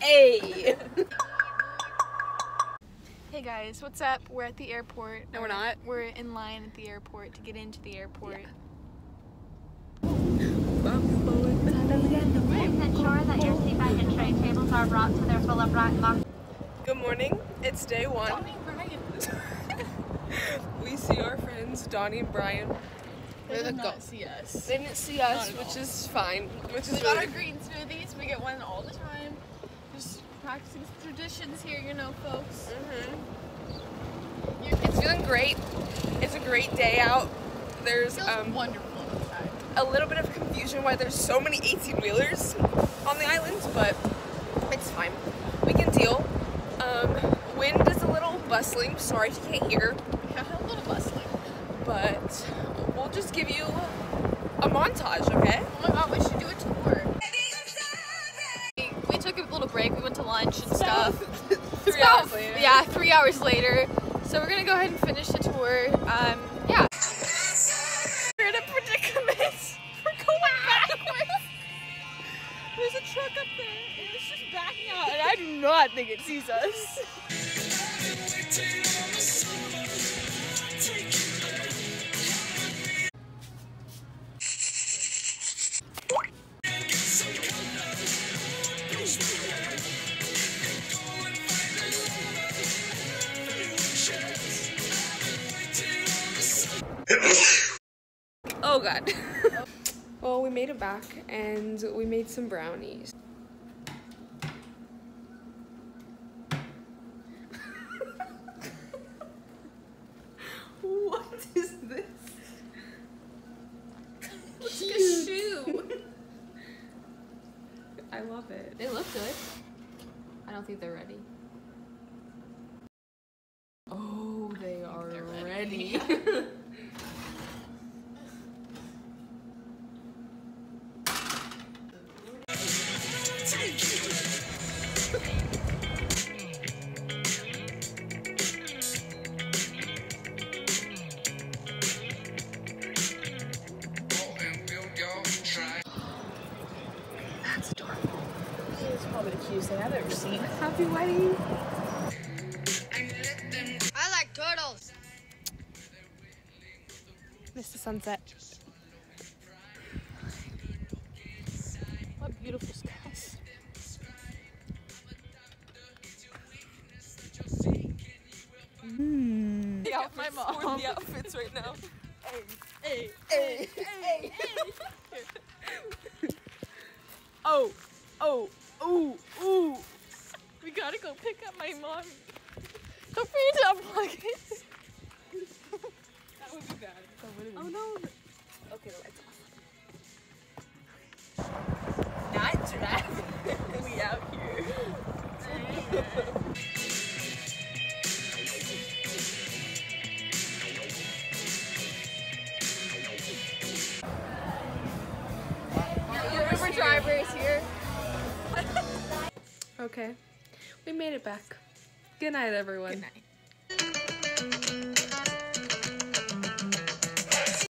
Hey! Hey guys, what's up? We're at the airport. No, we're not. We're in line at the airport to get into the airport. Ensure that your seat back and tray tables are brought to their full upright lock. Good morning. It's day one. Donnie and Brian. We see our friends Donnie and Brian. They did not see us. They didn't see us, which is fine. Which is We got really our green smoothies. We get one all the time. Just practicing traditions here, you know, folks. It's feeling great. It's a great day out. There's Wonderful outside. a little bit of confusion why there's so many 18-wheelers on the island, but it's fine. We can deal. Wind is a little bustling. Sorry if you can't hear. Yeah, a little bustling. But we'll just give you a montage, okay? Oh my god, we should do a tour. We took a little break. We went to lunch and stuff. 3 hours later. Yeah, 3 hours later. So we're gonna go ahead and finish the tour. Yeah. We're in a predicament. We're going backwards. There's a truck up there, and it's just backing out, and I do not think it sees us. Oh god. Well, we made it back and we made some brownies. What is this? It's like a shoe. I love it. They look good. I don't think they're ready. Oh, they are Ready. That's adorable. This is probably the cutest thing I've ever seen. Happy wedding. I like turtles. Miss the sunset. What beautiful skies. Get off my mom. The outfits right now. Hey. Hey. Oh. Ooh. We gotta go pick up my mom. Don't forget to unplug it. That would be bad. Oh no. Okay, the lights off. Not driving. We out here. Uber driver is here. Okay. We made it back. Good night, everyone. Good night.